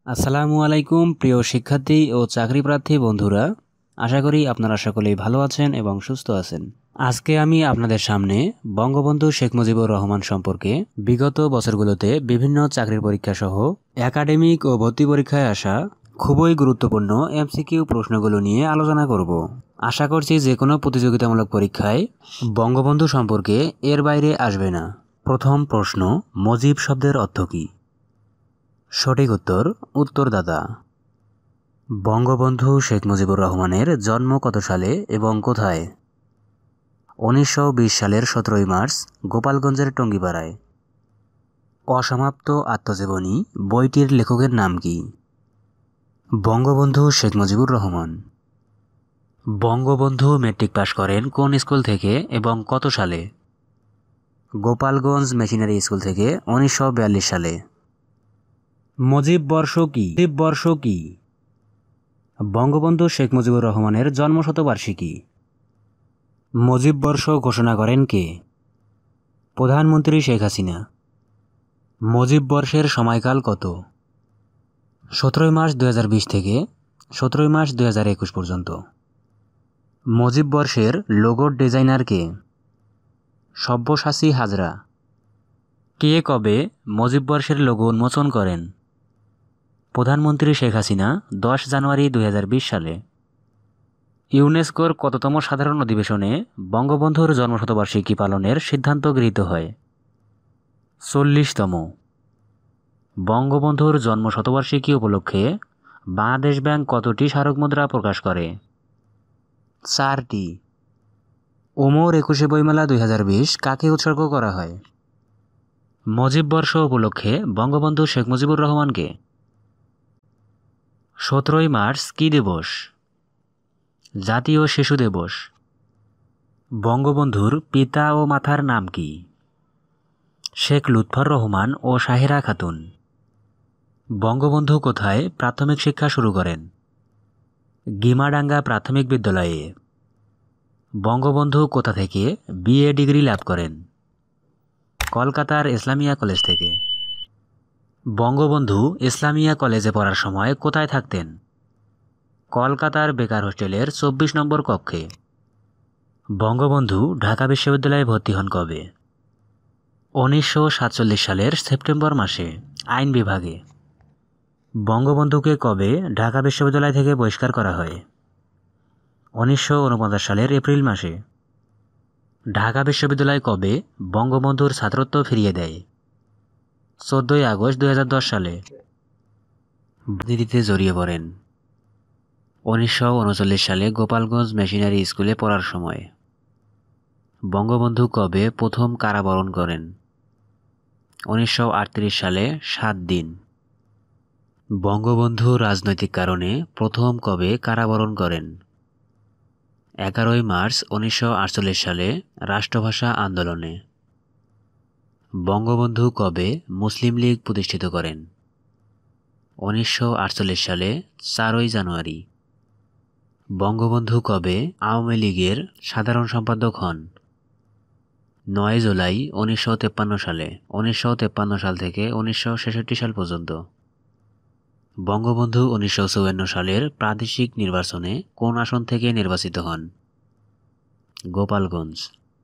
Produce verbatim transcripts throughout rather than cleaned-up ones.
আসসালামু আলাইকুম প্রিয় শিক্ষার্থী ও চাকরিপ্রার্থী বন্ধুরা, আশা করি আপনারা সকলেই ভালো আছেন এবং সুস্থ আছেন। আজকে আমি আপনাদের সামনে বঙ্গবন্ধু শেখ মুজিবুর রহমান সম্পর্কে বিগত বছরগুলোতে বিভিন্ন চাকরির পরীক্ষা সহ একাডেমিক ও ভর্তি পরীক্ষায় আসা খুবই গুরুত্বপূর্ণ এমসিকিউ প্রশ্নগুলো নিয়ে আলোচনা করব। আশা করছি যে কোনো প্রতিযোগিতামূলক পরীক্ষায় বঙ্গবন্ধু সম্পর্কে এর বাইরে আসবে না। প্রথম প্রশ্ন, মুজিব শব্দের অর্থ কী? সঠিক উত্তর উত্তরদাতা। বঙ্গবন্ধু শেখ মুজিবুর রহমানের জন্ম কত সালে এবং কোথায়? উনিশশো বিশ সালের সতেরোই মার্চ গোপালগঞ্জের টঙ্গিপাড়ায়। অসমাপ্ত আত্মজীবনী বইটির লেখকের নাম কি? বঙ্গবন্ধু শেখ মুজিবুর রহমান। বঙ্গবন্ধু মেট্রিক পাশ করেন কোন স্কুল থেকে এবং কত সালে? গোপালগঞ্জ মেশিনারি স্কুল থেকে উনিশশো বিয়াল্লিশ সালে। মুজিব বর্ষ কি? মুজিব বর্ষ কি? বঙ্গবন্ধু শেখ মুজিবুর রহমানের জন্মশতবার্ষিকী। মুজিব বর্ষ ঘোষণা করেন কে? প্রধানমন্ত্রী শেখ হাসিনা। মুজিব বর্ষের সময়কাল কত? সতেরোই মার্চ দুই হাজার বিশ থেকে সতেরোই মার্চ দুই হাজার একুশ পর্যন্ত। মুজিব বর্ষের লোগোর ডিজাইনার কে? সব্যসাচী হাজরা। কে কবে মুজিব বর্ষের লোগো উন্মোচন করেন? প্রধানমন্ত্রী শেখ হাসিনা দশ জানুয়ারি দুই হাজার বিশ সালে। ইউনেস্কোর কততম সাধারণ অধিবেশনে বঙ্গবন্ধুর জন্মশতবার্ষিকী পালনের সিদ্ধান্ত গৃহীত হয়? চল্লিশতম। বঙ্গবন্ধুর জন্মশতবার্ষিকী উপলক্ষে বাংলাদেশ ব্যাংক কতটি স্মারক মুদ্রা প্রকাশ করে? চারটি। ওমর একুশে বইমেলা দুই হাজার বিশ কাকে উৎসর্গ করা হয়? মুজিব বর্ষ উপলক্ষে বঙ্গবন্ধু শেখ মুজিবুর রহমানকে। সতেরোই মার্চ কী দিবস? জাতীয় শিশু দিবস। বঙ্গবন্ধুর পিতা ও মাতার নাম কি? শেখ লুৎফর রহমান ও সাহেরা খাতুন। বঙ্গবন্ধু কোথায় প্রাথমিক শিক্ষা শুরু করেন? গিমাডাঙ্গা প্রাথমিক বিদ্যালয়ে। বঙ্গবন্ধু কোথা থেকে বিএ ডিগ্রি লাভ করেন? কলকাতার ইসলামিয়া কলেজ থেকে। বঙ্গবন্ধু ইসলামিয়া কলেজে পড়ার সময় কোথায় থাকতেন? কলকাতার বেকার হোস্টেলের চব্বিশ নম্বর কক্ষে। বঙ্গবন্ধু ঢাকা বিশ্ববিদ্যালয়ে ভর্তি হন কবে? উনিশশো সাতচল্লিশ সালের সেপ্টেম্বর মাসে আইন বিভাগে। বঙ্গবন্ধুকে কবে ঢাকা বিশ্ববিদ্যালয় থেকে বহিষ্কার করা হয়? উনিশশো উনপঞ্চাশ সালের এপ্রিল মাসে। ঢাকা বিশ্ববিদ্যালয় কবে বঙ্গবন্ধুর ছাত্রত্ব ফিরিয়ে দেয়? চোদ্দোই আগস্ট দুই হাজার দশ সালে। রাজনীতিতে জড়িয়ে পড়েন উনিশশো উনচল্লিশ সালে গোপালগঞ্জ মেশিনারি স্কুলে পড়ার সময়। বঙ্গবন্ধু কবে প্রথম কারাবরণ করেন? উনিশশো আটত্রিশ সালে সাত দিন। বঙ্গবন্ধু রাজনৈতিক কারণে প্রথম কবে কারাবরণ করেন? এগারোই মার্চ উনিশশো আটচল্লিশ সালে রাষ্ট্রভাষা আন্দোলনে। বঙ্গবন্ধু কবে মুসলিম লীগ প্রতিষ্ঠিত করেন? উনিশশো আটচল্লিশ সালে চারই জানুয়ারি। বঙ্গবন্ধু কবে আওয়ামী লীগের সাধারণ সম্পাদক হন? নয় জুলাই উনিশশো তেপ্পান্ন সালে। উনিশশো তেপ্পান্ন সাল থেকে উনিশশো ছেষট্টি সাল পর্যন্ত। বঙ্গবন্ধু উনিশশো চুয়ান্ন সালের প্রাদেশিক নির্বাচনে কোন আসন থেকে নির্বাচিত হন? গোপালগঞ্জ।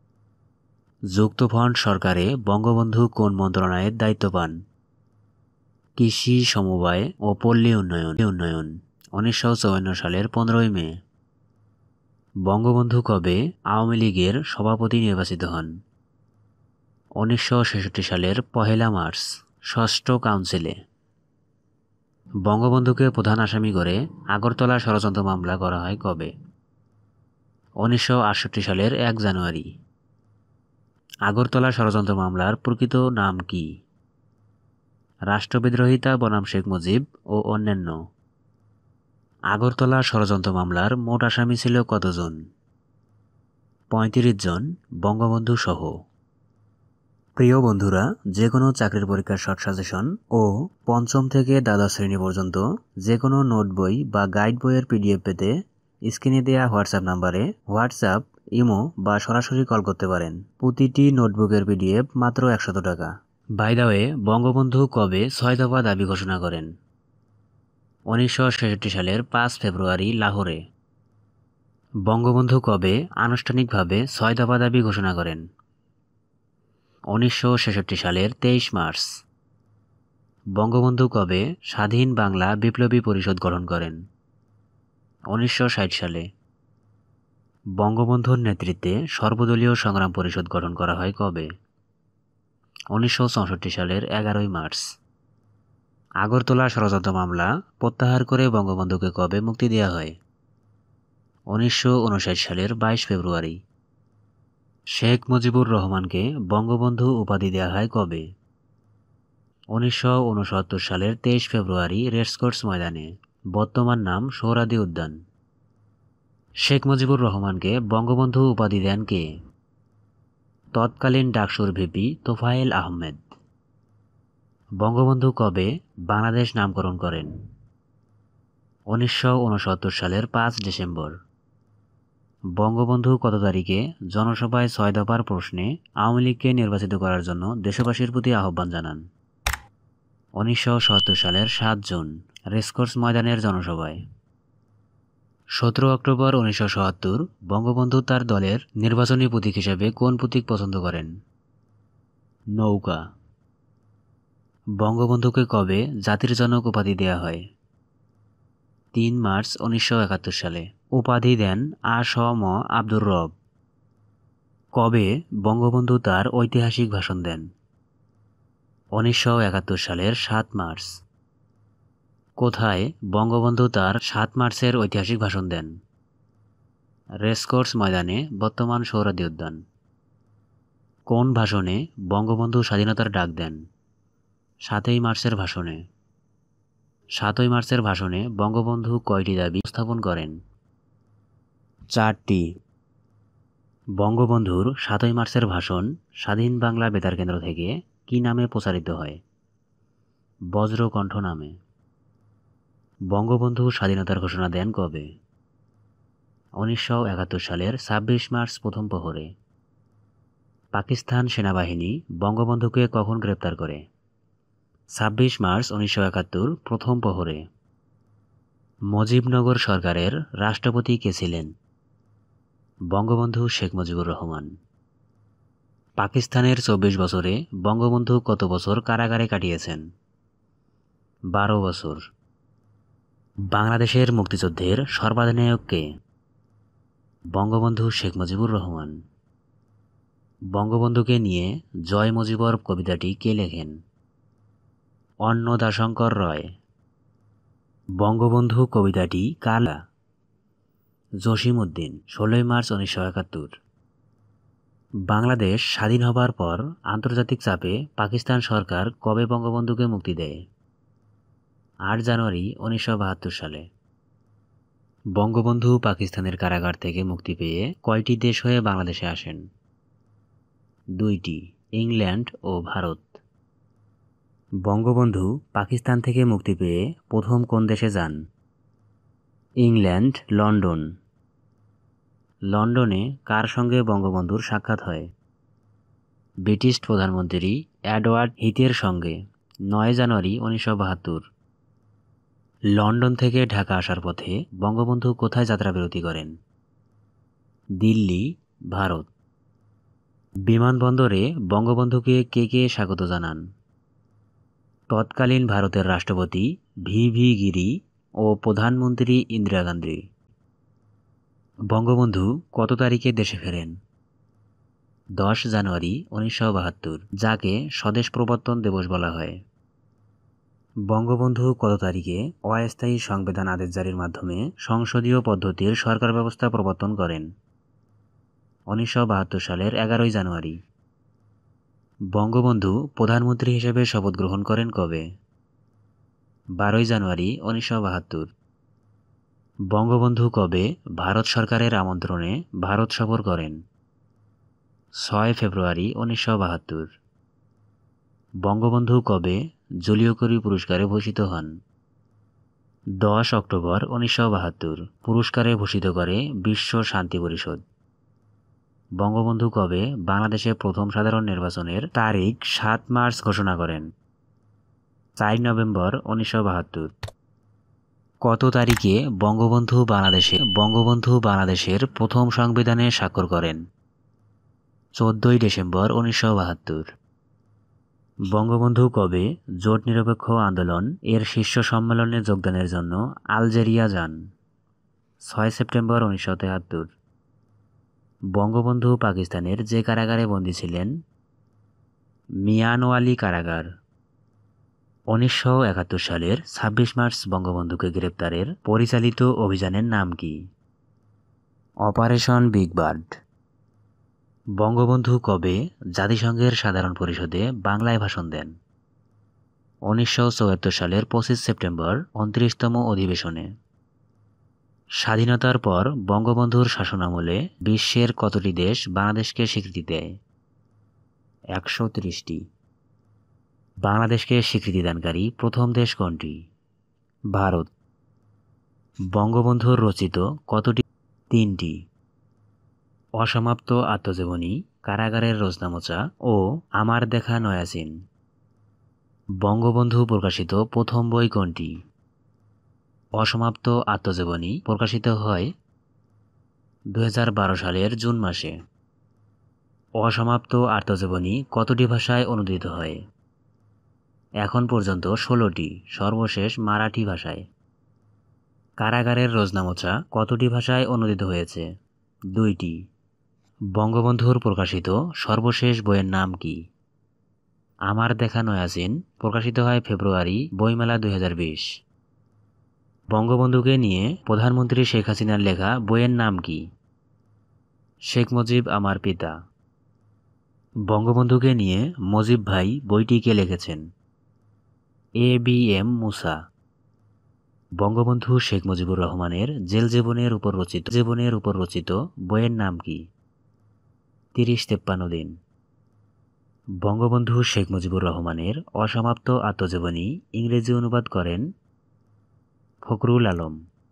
যুক্তফ্রন্ট সরকারে বঙ্গবন্ধু কোন মন্ত্রণালয়ের দায়িত্ব পান? কৃষি সমবায় ও পল্লী উন্নয়ন উন্নয়ন উনিশশো চুয়ান্ন সালের পনেরোই মে। বঙ্গবন্ধু কবে আওয়ামী লীগের সভাপতি নির্বাচিত হন? উনিশশো ছেষট্টি সালের পহেলা মার্চ ষষ্ঠ কাউন্সিলে। বঙ্গবন্ধুকে প্রধান আসামি করে আগরতলা ষড়যন্ত্র মামলা করা হয় কবে? উনিশশো আটষট্টি সালের এক জানুয়ারি। আগরতলা ষড়যন্ত্র মামলার প্রকৃত নাম কি? রাষ্ট্রবিদ্রোহিতা বনাম শেখ মুজিব ও অন্যান্য। আগরতলা ষড়যন্ত্র মামলার মোট আসামি ছিল কতজন? পঁয়ত্রিশ জন, বঙ্গবন্ধু সহ। প্রিয় বন্ধুরা, যে কোনো চাকরির পরীক্ষার শর্ট সাজেশন ও পঞ্চম থেকে দ্বাদশ শ্রেণী পর্যন্ত যে কোনো নোট বই বা গাইড বইয়ের পিডিএফ পেতে স্ক্রিনে দেওয়া হোয়াটসঅ্যাপ নাম্বারে হোয়াটসঅ্যাপ, ইমো বা সরাসরি কল করতে পারেন। প্রতিটি নোটবুকের পিডিএফ মাত্র একশত টাকা। বাই দ্য ওয়ে, বঙ্গবন্ধু কবে ছয় দফা দাবি ঘোষণা করেন? উনিশশো ছেষট্টি সালের পাঁচ ফেব্রুয়ারি লাহোরে। বঙ্গবন্ধু কবে আনুষ্ঠানিকভাবে ছয় দফা দাবি ঘোষণা করেন? উনিশশো ছেষট্টি সালের তেইশ মার্চ। বঙ্গবন্ধু কবে স্বাধীন বাংলা বিপ্লবী পরিষদ গঠন করেন? উনিশশো ষাট সালে। বঙ্গবন্ধুর নেতৃত্বে সর্বদলীয় সংগ্রাম পরিষদ গঠন করা হয় কবে? উনিশশো চৌষট্টি সালের এগারোই মার্চ। আগরতলা ষড়যন্ত্র মামলা প্রত্যাহার করে বঙ্গবন্ধুকে কবে মুক্তি দেওয়া হয়? উনিশশো উনষাট সালের বাইশ ফেব্রুয়ারি। শেখ মুজিবুর রহমানকে বঙ্গবন্ধু উপাধি দেওয়া হয় কবে? উনিশশো উনসত্তর সালের তেইশ ফেব্রুয়ারি রেসকোর্স ময়দানে, বর্তমান নাম সোহরাওয়ার্দী উদ্যান। শেখ মুজিবুর রহমানকে বঙ্গবন্ধু উপাধি দেন কে? তৎকালীন ডাকসুর ভিপি তোফায়েল আহমেদ। বঙ্গবন্ধু কবে বাংলাদেশ নামকরণ করেন? উনিশশো উনসত্তর সালের পাঁচ ডিসেম্বর। বঙ্গবন্ধু কত তারিখে জনসভায় ছয় দফার প্রশ্নে আওয়ামী লীগকে নির্বাচিত করার জন্য দেশবাসীর প্রতি আহ্বান জানান? উনিশশো সত্তর সালের সাত জুন রেসকোর্স ময়দানের জনসভায়। সতেরো অক্টোবর উনিশশো সত্তর বঙ্গবন্ধু তার দলের নির্বাচনী প্রতীক হিসেবে কোন প্রতীক পছন্দ করেন? নৌকা। বঙ্গবন্ধুকে কবে জাতির জনক উপাধি দেয়া হয়? তিন মার্চ উনিশশো একাত্তর সালে। উপাধি দেন আ স ম আব্দুর রব। কবে বঙ্গবন্ধু তার ঐতিহাসিক ভাষণ দেন? উনিশশো একাত্তর সালের সাত মার্চ। কোথায় বঙ্গবন্ধু তার সাত মার্চের ঐতিহাসিক ভাষণ দেন? রেসকোর্স ময়দানে, বর্তমান সোহরাওয়ার্দী উদ্যান। কোন ভাষণে বঙ্গবন্ধু স্বাধীনতার ডাক দেন? সাতই মার্চের ভাষণে। সাতই মার্চের ভাষণে বঙ্গবন্ধু কয়টি দাবি উপস্থাপন করেন? চারটি। বঙ্গবন্ধুর সাতই মার্চের ভাষণ স্বাধীন বাংলা বেতার কেন্দ্র থেকে কি নামে প্রচারিত হয়? বজ্রকণ্ঠ নামে। বঙ্গবন্ধু স্বাধীনতার ঘোষণা দেন কবে? উনিশশো একাত্তর সালের ছাব্বিশ মার্চ প্রথম প্রহরে। পাকিস্তান সেনাবাহিনী বঙ্গবন্ধুকে কখন গ্রেপ্তার করে? ছাব্বিশ মার্চ উনিশশো একাত্তর প্রথম প্রহরে। মুজিবনগর সরকারের রাষ্ট্রপতি কে ছিলেন? বঙ্গবন্ধু শেখ মুজিবুর রহমান। পাকিস্তানের চব্বিশ বছরে বঙ্গবন্ধু কত বছর কারাগারে কাটিয়েছেন? বারো বছর। বাংলাদেশের মুক্তিযুদ্ধের সর্বাধিনায়ক কে? বঙ্গবন্ধু শেখ মুজিবুর রহমান। বঙ্গবন্ধুকে নিয়ে জয় মুজিবর কবিতাটি কে লেখেন? অন্নদাশঙ্কর রয়। বঙ্গবন্ধু কবিতাটি কার? জসিমউদ্দিন। ষোলোই মার্চ উনিশশো একাত্তর। বাংলাদেশ স্বাধীন হবার পর আন্তর্জাতিক চাপে পাকিস্তান সরকার কবে বঙ্গবন্ধুকে মুক্তি দেয়? আট জানুয়ারি উনিশশো বাহাত্তর সালে। বঙ্গবন্ধু পাকিস্তানের কারাগার থেকে মুক্তি পেয়ে কয়টি দেশ হয়ে বাংলাদেশে আসেন? দুইটি, ইংল্যান্ড ও ভারত। বঙ্গবন্ধু পাকিস্তান থেকে মুক্তি পেয়ে প্রথম কোন দেশে যান? England, London. লন্ডনে কার সঙ্গে বঙ্গবন্ধুর সাক্ষাৎ হয়? ব্রিটিশ প্রধানমন্ত্রী এডওয়ার্ড হিথের সঙ্গে, নয় জানুয়ারি উনিশশো বাহাত্তর। লন্ডন থেকে ঢাকা আসার পথে বঙ্গবন্ধু কোথায় যাত্রাবিরতি করেন? দিল্লি, ভারত। বিমানবন্দরে বঙ্গবন্ধুকে কে কে স্বাগত জানান? তৎকালীন ভারতের রাষ্ট্রপতি ভি ভি গিরি ও প্রধানমন্ত্রী ইন্দিরা গান্ধী। বঙ্গবন্ধু কত তারিখে দেশে ফেরেন? দশ জানুয়ারি উনিশশো বাহাত্তর, যাকে স্বদেশ প্রবর্তন দিবস বলা হয়। বঙ্গবন্ধু কত তারিখে অস্থায়ী সংবিধান আদেশ জারির মাধ্যমে সংসদীয় পদ্ধতির সরকার ব্যবস্থা প্রবর্তন করেন? উনিশশো বাহাত্তর সালের এগারোই জানুয়ারি। বঙ্গবন্ধু প্রধানমন্ত্রী হিসেবে শপথ গ্রহণ করেন কবে? বারোই জানুয়ারি উনিশশো বাহাত্তর। বঙ্গবন্ধু কবে ভারত সরকারের আমন্ত্রণে ভারত সফর করেন? ছয় ফেব্রুয়ারি উনিশশো বাহাত্তর। বঙ্গবন্ধু কবে জুলিও কুরি পুরস্কারে ভূষিত হন? দশ অক্টোবর উনিশশো বাহাত্তর। পুরস্কারে ভূষিত করে বিশ্ব শান্তি পরিষদ। বঙ্গবন্ধু কবে বাংলাদেশে প্রথম সাধারণ নির্বাচনের তারিখ সাত মার্চ ঘোষণা করেন? চার নভেম্বর উনিশশো বাহাত্তর। কত তারিখে বঙ্গবন্ধু বাংলাদেশে বঙ্গবন্ধু বাংলাদেশের প্রথম সংবিধানে স্বাক্ষর করেন? চোদ্দই ডিসেম্বর উনিশশো বাহাত্তর। বঙ্গবন্ধু কবে জোট নিরপেক্ষ আন্দোলন এর শীর্ষ সম্মেলনে যোগদানের জন্য আলজেরিয়া যান? ছয় সেপ্টেম্বর উনিশশো তেহাত্তর। বঙ্গবন্ধু পাকিস্তানের যে কারাগারে বন্দী ছিলেন? মিয়ানওয়ালি কারাগার। উনিশশো একাত্তর সালের ছাব্বিশ মার্চ বঙ্গবন্ধুকে গ্রেপ্তারের পরিচালিত অভিযানের নাম কি? Operation big bird. বঙ্গবন্ধু কবে জাতিসংঘের সাধারণ পরিষদে বাংলায় ভাষণ দেন? উনিশশো চুয়াত্তর সালের পঁচিশ সেপ্টেম্বর উনত্রিশতম অধিবেশনে। স্বাধীনতার পর বঙ্গবন্ধুর শাসনামলে বিশ্বের কতটি দেশ বাংলাদেশকে স্বীকৃতি দেয়? একশো ত্রিশটি। বাংলাদেশকে স্বীকৃতিদানকারী প্রথম দেশ কোনটি? ভারত। বঙ্গবন্ধুর রচিত কতটি? তিনটি। অসমাপ্ত আত্মজীবনী, কারাগারের রোজনামচা ও আমার দেখা নয়াসিন। বঙ্গবন্ধু প্রকাশিত প্রথম বই কোনটি? অসমাপ্ত আত্মজীবনী প্রকাশিত হয় দুই হাজার বারো সালের জুন মাসে। অসমাপ্ত আত্মজীবনী কতটি ভাষায় অনুদিত হয়? এখন পর্যন্ত ষোলোটি, সর্বশেষ মারাঠি ভাষায়। কারাগারের রোজনামচা কতটি ভাষায় অনুদিত হয়েছে? দুইটি। বঙ্গবন্ধুর প্রকাশিত সর্বশেষ বইয়ের নাম কি? আমার দেখা নয়াসিন প্রকাশিত হয় ফেব্রুয়ারি বইমেলা দুই হাজার বিশ। বঙ্গবন্ধুকে নিয়ে প্রধানমন্ত্রী শেখ হাসিনার লেখা বইয়ের নাম কি? শেখ মুজিব আমার পিতা। বঙ্গবন্ধুকে নিয়ে মুজিব ভাই বইটি কে লিখেছেন? A B M Musa. Bangabandhu Sheikh Mujibur রহমানের জেল জীবনের উপর রচিত জীবনের উপর রচিত বইয়ের নাম কি? তিরিশ তেপ্পান্ন দিন। বঙ্গবন্ধু শেখ মুজিবুর রহমানের অসমাপ্ত আত্মজীবনী ইংরেজি অনুবাদ করেন ফখরুল আলম।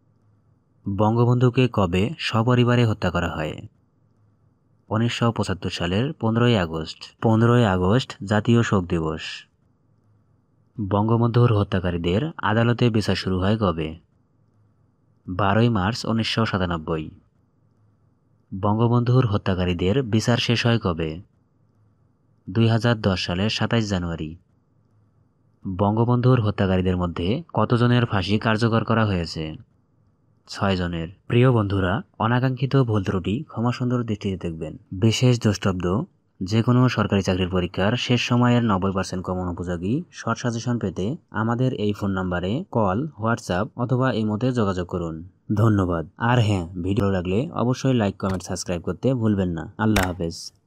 বঙ্গবন্ধুকে কবে সপরিবারে হত্যা করা হয়? উনিশশো পঁচাত্তর সালের পনেরোই আগস্ট। পনেরোই আগস্ট জাতীয় শোক দিবস। বঙ্গবন্ধুর হত্যাকারীদের আদালতে বিচার শুরু হয় কবে? বারোই মার্চ উনিশশো সাতানব্বই। বঙ্গবন্ধুর হত্যাকারীদের বিচার শেষ হয় কবে? দুই হাজার দশ সালের সাতাইশ জানুয়ারি। বঙ্গবন্ধুর হত্যাকারীদের মধ্যে কতজনের ফাঁসি কার্যকর করা হয়েছে? ছয় জনের। প্রিয় বন্ধুরা, অনাকাঙ্ক্ষিত ভুল ত্রুটি ক্ষমা সুন্দর দৃষ্টিতে দেখবেন। বিশেষ দ্রষ্টব্য: যে কোনো সরকারি চাকরির পরীক্ষার শেষ সময়ের নব্বই পার্সেন্ট কমন উপযোগী শর্ট সাজেশন পেতে আমাদের এই ফোন নাম্বারে কল, হোয়াটসঅ্যাপ অথবা ইমোতে যোগাযোগ করুন। ধন্যবাদ। আর হ্যাঁ, ভিডিও লাগলে অবশ্যই লাইক, কমেন্ট, সাবস্ক্রাইব করতে ভুলবেন না। আল্লাহ হাফেজ।